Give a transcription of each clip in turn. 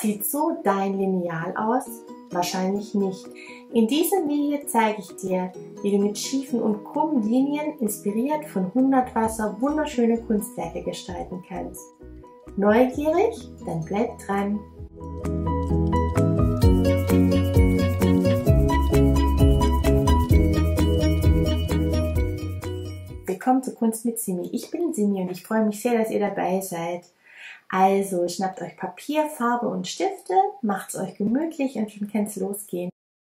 Sieht so dein Lineal aus? Wahrscheinlich nicht. In diesem Video zeige ich dir, wie du mit schiefen und krummen Linien, inspiriert von Hundertwasser, wunderschöne Kunstwerke gestalten kannst. Neugierig? Dann bleib dran! Willkommen zu Kunst mit Simi. Ich bin Simi und ich freue mich sehr, dass ihr dabei seid. Also schnappt euch Papier, Farbe und Stifte, macht's euch gemütlich und schon kann's losgehen.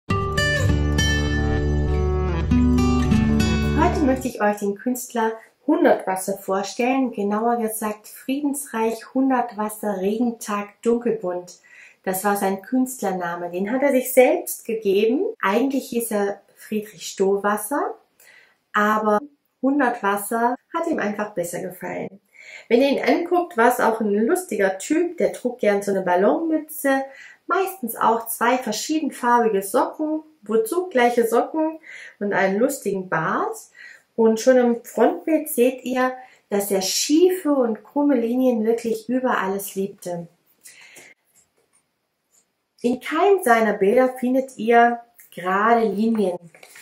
Heute möchte ich euch den Künstler Hundertwasser vorstellen, genauer gesagt Friedensreich Hundertwasser Regentag Dunkelbunt. Das war sein Künstlername, den hat er sich selbst gegeben. Eigentlich hieß er Friedrich Stohwasser, aber Hundertwasser hat ihm einfach besser gefallen. Wenn ihr ihn anguckt, war es auch ein lustiger Typ, der trug gern so eine Ballonmütze, meistens auch zwei verschiedenfarbige Socken, wozu gleiche Socken und einen lustigen Bart. Und schon im Frontbild seht ihr, dass er schiefe und krumme Linien wirklich über alles liebte. In keinem seiner Bilder findet ihr gerade Linien,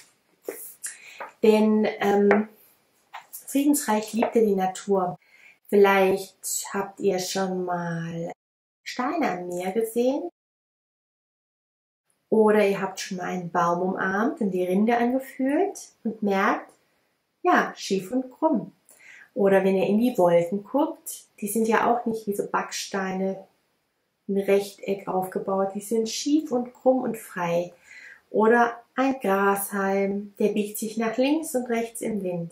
denn Friedensreich liebte die Natur. Vielleicht habt ihr schon mal Steine am Meer gesehen oder ihr habt schon mal einen Baum umarmt und die Rinde angefühlt und merkt, ja, schief und krumm. Oder wenn ihr in die Wolken guckt, die sind ja auch nicht wie so Backsteine, ein Rechteck aufgebaut, die sind schief und krumm und frei. Oder ein Grashalm, der biegt sich nach links und rechts im Wind.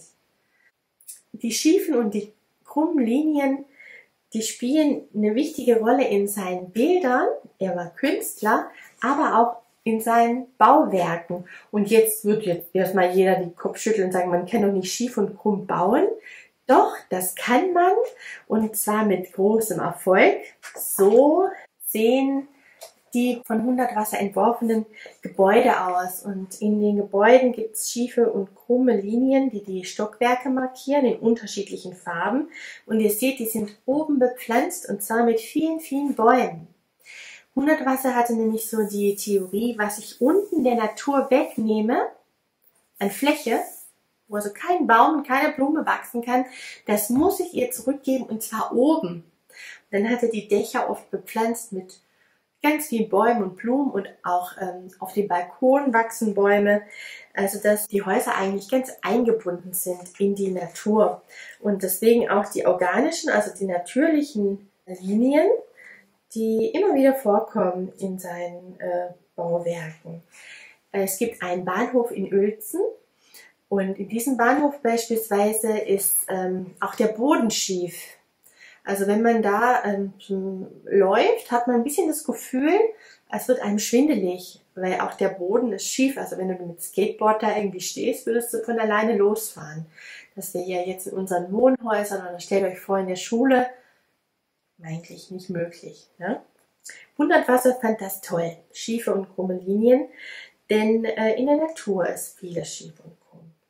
Die schiefen und die krummen Linien, die spielen eine wichtige Rolle in seinen Bildern. Er war Künstler, aber auch in seinen Bauwerken. Und jetzt wird erstmal jeder den Kopf schütteln und sagen, man kann doch nicht schief und krumm bauen. Doch, das kann man, und zwar mit großem Erfolg. So sehen die von Hundertwasser entworfenen Gebäude aus. Und in den Gebäuden gibt es schiefe und krumme Linien, die die Stockwerke markieren in unterschiedlichen Farben. Und ihr seht, die sind oben bepflanzt, und zwar mit vielen, vielen Bäumen. Hundertwasser hatte nämlich so die Theorie, was ich unten der Natur wegnehme, an Fläche, wo also kein Baum und keine Blume wachsen kann, das muss ich ihr zurückgeben, und zwar oben. Dann hatte die Dächer oft bepflanzt mit ganz vielen Bäumen und Blumen, und auch auf den Balkonen wachsen Bäume, also dass die Häuser eigentlich ganz eingebunden sind in die Natur. Und deswegen auch die organischen, also die natürlichen Linien, die immer wieder vorkommen in seinen Bauwerken. Es gibt einen Bahnhof in Uelzen, und in diesem Bahnhof beispielsweise ist auch der Boden schief. Also wenn man da läuft, hat man ein bisschen das Gefühl, es wird einem schwindelig, weil auch der Boden ist schief. Also wenn du mit Skateboard da irgendwie stehst, würdest du von alleine losfahren. Das wäre ja jetzt in unseren Wohnhäusern, oder stellt euch vor, in der Schule, eigentlich nicht möglich. Ne? Hundertwasser fand das toll, schiefe und krumme Linien, denn in der Natur ist vieles schief und krumm.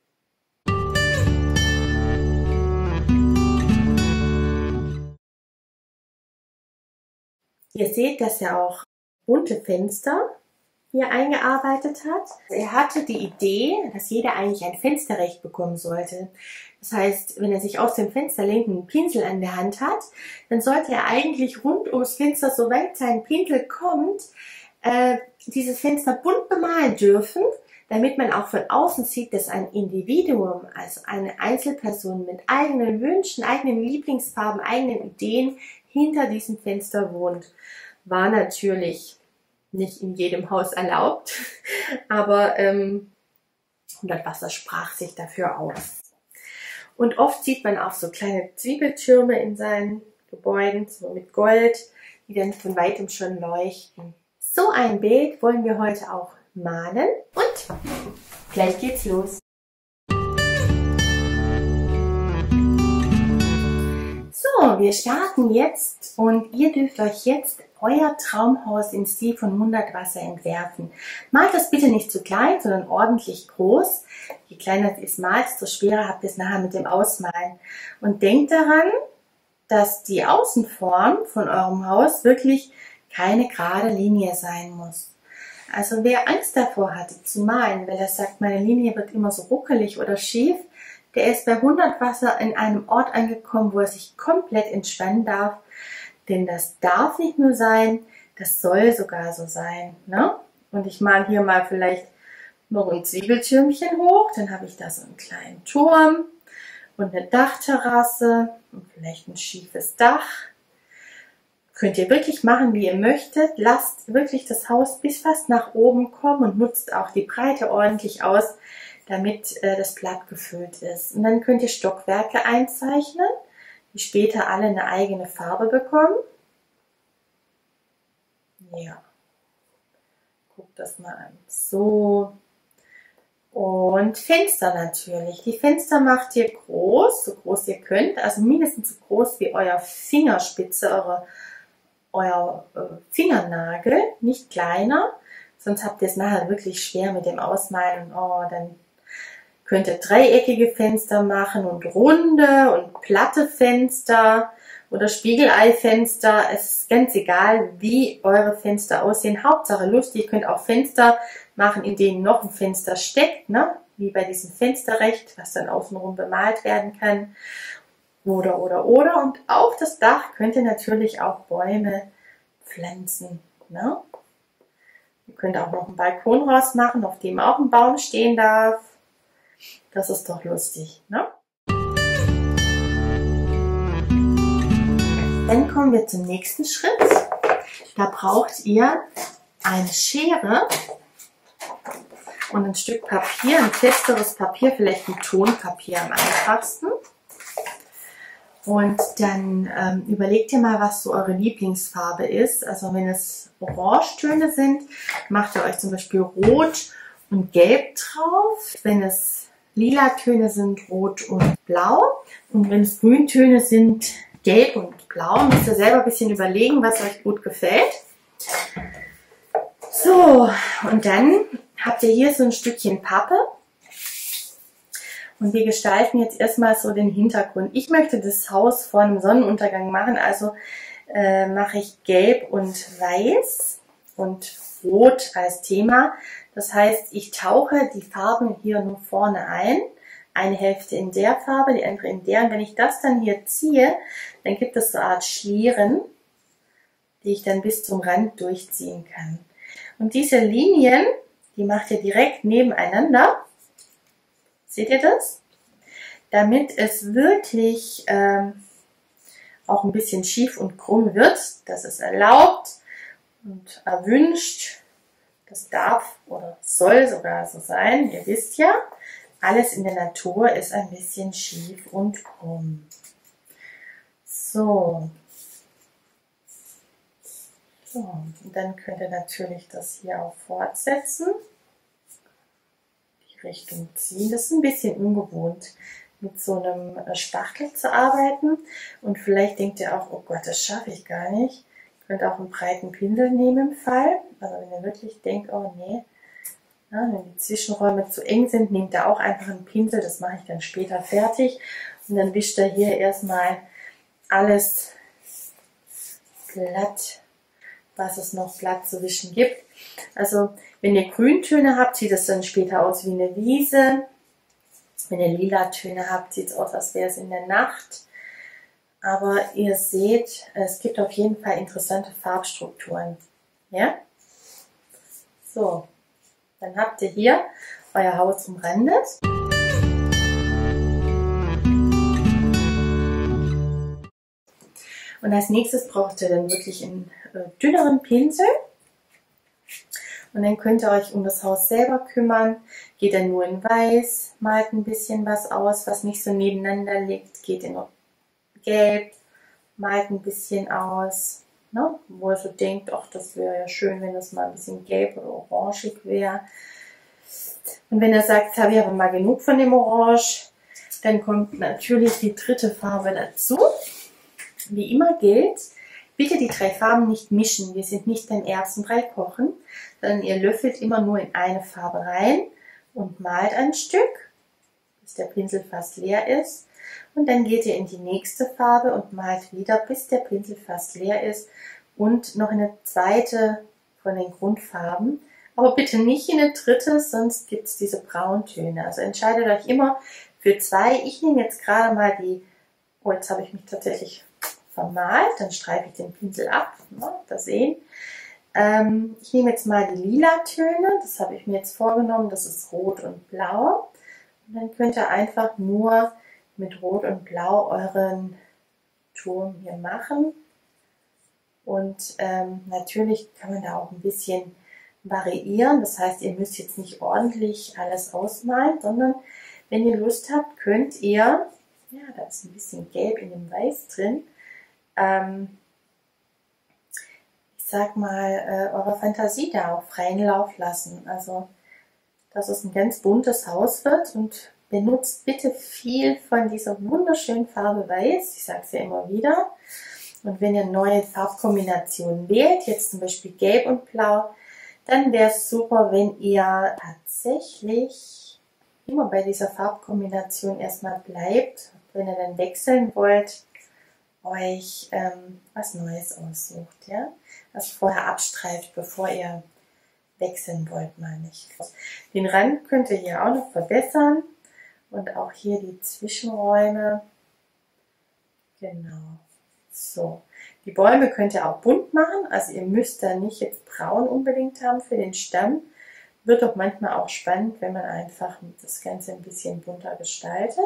Ihr seht, dass er auch bunte Fenster hier eingearbeitet hat. Er hatte die Idee, dass jeder eigentlich ein Fensterrecht bekommen sollte. Das heißt, wenn er sich aus dem Fenster lehnt und einen Pinsel an der Hand hat, dann sollte er eigentlich rund ums Fenster, soweit sein Pinsel kommt, dieses Fenster bunt bemalen dürfen, damit man auch von außen sieht, dass ein Individuum, also eine Einzelperson mit eigenen Wünschen, eigenen Lieblingsfarben, eigenen Ideen hinter diesem Fenster wohnt. War natürlich nicht in jedem Haus erlaubt, aber Hundertwasser sprach sich dafür aus. Und oft sieht man auch so kleine Zwiebeltürme in seinen Gebäuden, so mit Gold, die dann von weitem schon leuchten. So ein Bild wollen wir heute auch malen, und gleich geht's los. So, wir starten jetzt, und ihr dürft euch jetzt euer Traumhaus im Stil von Hundertwasser entwerfen. Malt das bitte nicht zu klein, sondern ordentlich groß. Je kleiner es malt, desto schwerer habt ihr es nachher mit dem Ausmalen. Und denkt daran, dass die Außenform von eurem Haus wirklich keine gerade Linie sein muss. Also wer Angst davor hatte zu malen, weil er sagt, meine Linie wird immer so ruckelig oder schief, der ist bei 100 Wasser in einem Ort angekommen, wo er sich komplett entspannen darf. Denn das darf nicht nur sein, das soll sogar so sein. Ne? Und ich male hier mal vielleicht noch ein Zwiebeltürmchen hoch, dann habe ich da so einen kleinen Turm und eine Dachterrasse und vielleicht ein schiefes Dach. Könnt ihr wirklich machen, wie ihr möchtet. Lasst wirklich das Haus bis fast nach oben kommen und nutzt auch die Breite ordentlich aus, damit das Blatt gefüllt ist. Und dann könnt ihr Stockwerke einzeichnen, die später alle eine eigene Farbe bekommen. Ja, guckt das mal an. So. Und Fenster natürlich. Die Fenster macht ihr groß, so groß ihr könnt, also mindestens so groß wie euer Fingerspitze, euer Fingernagel, nicht kleiner, sonst habt ihr es nachher wirklich schwer mit dem Ausmalen. Und dann könnt ihr dreieckige Fenster machen und runde und platte Fenster oder Spiegeleifenster. Es ist ganz egal, wie eure Fenster aussehen. Hauptsache lustig. Ihr könnt auch Fenster machen, in denen noch ein Fenster steckt, ne? Wie bei diesem Fensterrecht, was dann außenrum bemalt werden kann. Oder. Und auf das Dach könnt ihr natürlich auch Bäume pflanzen. Ne? Ihr könnt auch noch einen Balkon rausmachen, auf dem auch ein Baum stehen darf. Das ist doch lustig. Ne? Dann kommen wir zum nächsten Schritt. Da braucht ihr eine Schere und ein Stück Papier, ein festeres Papier, vielleicht ein Tonpapier am einfachsten. Und dann überlegt ihr mal, was so eure Lieblingsfarbe ist. Also wenn es Orangetöne sind, macht ihr euch zum Beispiel Rot und Gelb drauf. Wenn es lila Töne sind, Rot und Blau. Und wenn es Grüntöne sind, Gelb und Blau. Müsst ihr selber ein bisschen überlegen, was euch gut gefällt. So, und dann habt ihr hier so ein Stückchen Pappe. Und wir gestalten jetzt erstmal so den Hintergrund. Ich möchte das Haus vor einem Sonnenuntergang machen, also mache ich Gelb und Weiß und Rot als Thema. Das heißt, ich tauche die Farben hier nur vorne ein. Eine Hälfte in der Farbe, die andere in der. Und wenn ich das dann hier ziehe, dann gibt es so eine Art Schlieren, die ich dann bis zum Rand durchziehen kann. Und diese Linien, die macht ihr direkt nebeneinander. Seht ihr das? Damit es wirklich auch ein bisschen schief und krumm wird. Das ist erlaubt und erwünscht. Das darf oder soll sogar so sein. Ihr wisst ja, alles in der Natur ist ein bisschen schief und krumm. So. So, und dann könnt ihr natürlich das hier auch fortsetzen. Richtung ziehen. Das ist ein bisschen ungewohnt, mit so einem Spachtel zu arbeiten. Und vielleicht denkt ihr auch, oh Gott, das schaffe ich gar nicht. Ihr könnt auch einen breiten Pinsel nehmen im Fall. Also wenn ihr wirklich denkt, oh nee, ja, wenn die Zwischenräume zu eng sind, nehmt ihr auch einfach einen Pinsel. Das mache ich dann später fertig. Und dann wischt ihr hier erstmal alles glatt, was es noch glatt zu wischen gibt. Also wenn ihr Grüntöne habt, sieht es dann später aus wie eine Wiese. Wenn ihr lila Töne habt, sieht es aus, als wäre es in der Nacht. Aber ihr seht, es gibt auf jeden Fall interessante Farbstrukturen. Ja? So, dann habt ihr hier euer Haus umrandet. Und als nächstes braucht ihr dann wirklich einen dünneren Pinsel. Und dann könnt ihr euch um das Haus selber kümmern. Geht dann nur in Weiß, malt ein bisschen was aus, was nicht so nebeneinander liegt. Geht in Gelb, malt ein bisschen aus. Ne? Wo ihr so denkt, ach, das wäre ja schön, wenn das mal ein bisschen gelb oder orangig wäre. Und wenn ihr sagt, jetzt habe ich aber mal genug von dem Orange, dann kommt natürlich die dritte Farbe dazu. Wie immer gilt, bitte die 3 Farben nicht mischen. Wir sind nicht beim Erbsenbrei kochen, sondern ihr löffelt immer nur in eine Farbe rein und malt ein Stück, bis der Pinsel fast leer ist. Und dann geht ihr in die nächste Farbe und malt wieder, bis der Pinsel fast leer ist. und noch eine zweite von den Grundfarben. Aber bitte nicht in eine dritte, sonst gibt es diese Brauntöne. Also entscheidet euch immer für zwei. Ich nehme jetzt gerade mal die, oh, jetzt habe ich mich tatsächlich vermalt, dann streife ich den Pinsel ab, da sehen. Ich nehme jetzt mal die lila Töne, das habe ich mir jetzt vorgenommen, das ist Rot und Blau. Und dann könnt ihr einfach nur mit Rot und Blau euren Turm hier machen. Und natürlich kann man da auch ein bisschen variieren, das heißt, ihr müsst jetzt nicht ordentlich alles ausmalen, sondern wenn ihr Lust habt, könnt ihr, ja, da ist ein bisschen Gelb in dem Weiß drin, ich sag mal, eure Fantasie da auch freien Lauf lassen. Also, dass es ein ganz buntes Haus wird und benutzt bitte viel von dieser wunderschönen Farbe Weiß. Ich sage es ja immer wieder. Und wenn ihr neue Farbkombinationen wählt, jetzt zum Beispiel Gelb und Blau, dann wäre es super, wenn ihr tatsächlich immer bei dieser Farbkombination erstmal bleibt. Wenn ihr dann wechseln wollt, euch was Neues aussucht. Ja? Also vorher abstreift, bevor ihr wechseln wollt, meine ich. Den Rand könnt ihr hier auch noch verbessern und auch hier die Zwischenräume. Genau. So. Die Bäume könnt ihr auch bunt machen, also ihr müsst da nicht jetzt braun unbedingt haben für den Stamm. Wird doch manchmal auch spannend, wenn man einfach das Ganze ein bisschen bunter gestaltet.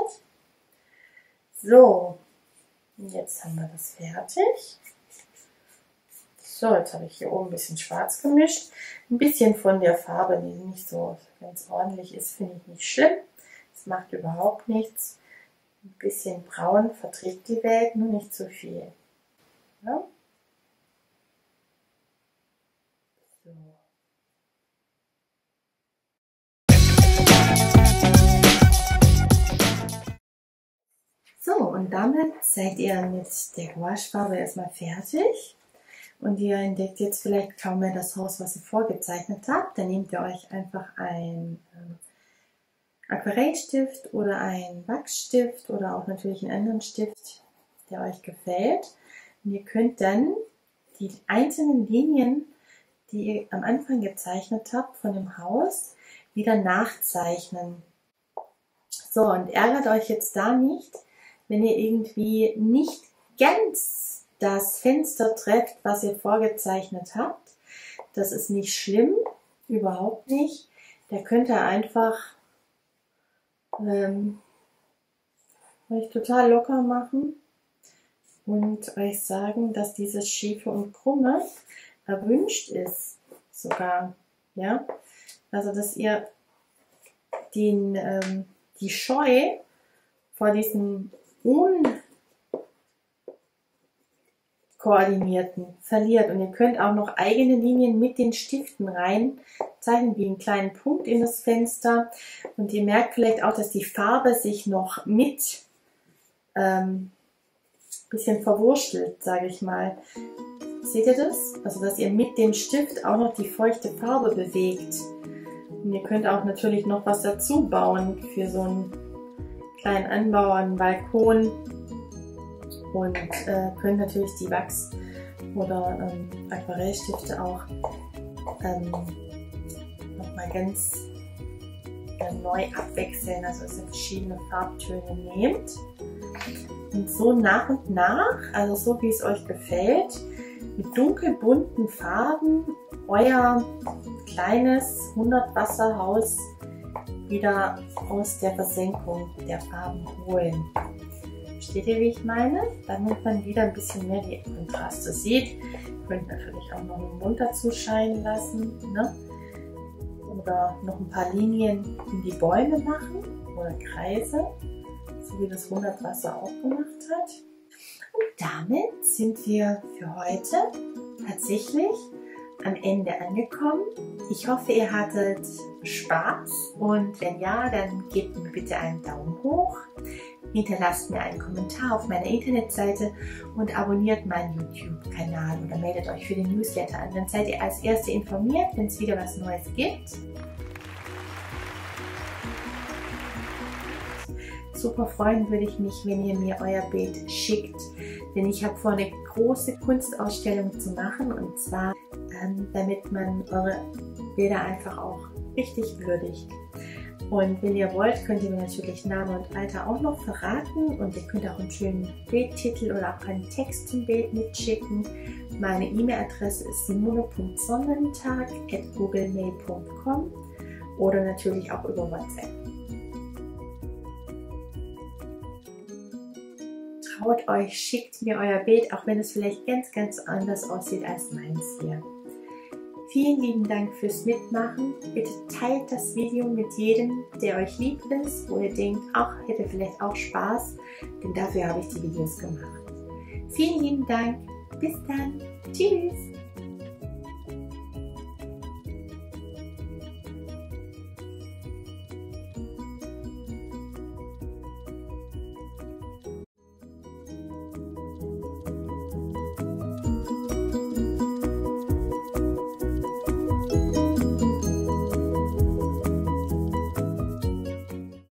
So, jetzt haben wir das fertig. So, jetzt habe ich hier oben ein bisschen schwarz gemischt. Ein bisschen von der Farbe, die nicht so ganz ordentlich ist, finde ich nicht schlimm. Das macht überhaupt nichts. Ein bisschen braun verträgt die Welt, nur nicht zu viel. Ja? So, und damit seid ihr mit der Gouachefarbe erstmal fertig. Und ihr entdeckt jetzt vielleicht kaum mehr das Haus, was ihr vorgezeichnet habt. Dann nehmt ihr euch einfach ein Aquarellstift oder ein Wachsstift oder auch natürlich einen anderen Stift, der euch gefällt. Und ihr könnt dann die einzelnen Linien, die ihr am Anfang gezeichnet habt von dem Haus, wieder nachzeichnen. So, und ärgert euch jetzt da nicht, wenn ihr irgendwie nicht ganz das Fenster trefft, was ihr vorgezeichnet habt. Das ist nicht schlimm, überhaupt nicht. Da könnt ihr einfach euch total locker machen und euch sagen, dass dieses Schiefe und Krumme erwünscht ist sogar. Ja? Also, dass ihr die Scheu vor diesem Unkoordinierten verliert. Und ihr könnt auch noch eigene Linien mit den Stiften rein zeichnen, wie einen kleinen Punkt in das Fenster. Und ihr merkt vielleicht auch, dass die Farbe sich noch mit bisschen verwurschtelt, sage ich mal. Seht ihr das? Also, dass ihr mit dem Stift auch noch die feuchte Farbe bewegt. Und ihr könnt auch natürlich noch was dazu bauen für so einen kleinen Anbau, einen Balkon. Und könnt natürlich die Wachs- oder Aquarellstifte auch nochmal ganz neu abwechseln, also dass ihr verschiedene Farbtöne nehmt. Und so nach und nach, also so wie es euch gefällt, mit dunkelbunten Farben euer kleines 100-Wasserhaus wieder aus der Versenkung der Farben holen. Versteht ihr, wie ich meine? Damit man wieder ein bisschen mehr die Kontraste sieht. Ihr könnt natürlich auch noch einen Mond dazu scheinen lassen, ne? Oder noch ein paar Linien in die Bäume machen oder Kreise, so wie das 100 Wasser auch gemacht hat. Und damit sind wir für heute tatsächlich am Ende angekommen. Ich hoffe, ihr hattet Spaß und wenn ja, dann gebt mir bitte einen Daumen hoch, hinterlasst mir einen Kommentar auf meiner Internetseite und abonniert meinen YouTube-Kanal oder meldet euch für den Newsletter an. Dann seid ihr als Erste informiert, wenn es wieder was Neues gibt. super freuen würde ich mich, wenn ihr mir euer Bild schickt, denn ich habe vor, eine große Kunstausstellung zu machen, und zwar damit man eure Bilder einfach auch richtig würdigt. Und wenn ihr wollt, könnt ihr mir natürlich Name und Alter auch noch verraten, und ihr könnt auch einen schönen Bildtitel oder auch einen Text zum Bild mitschicken. Meine E-Mail-Adresse ist simone.sonnentag@googlemail.com oder natürlich auch über WhatsApp. Traut euch, schickt mir euer Bild, auch wenn es vielleicht ganz anders aussieht als meins hier. Vielen lieben Dank fürs Mitmachen. Bitte teilt das Video mit jedem, der euch lieb ist, wo ihr denkt, ach, hätte vielleicht auch Spaß, denn dafür habe ich die Videos gemacht. Vielen lieben Dank. Bis dann. Tschüss.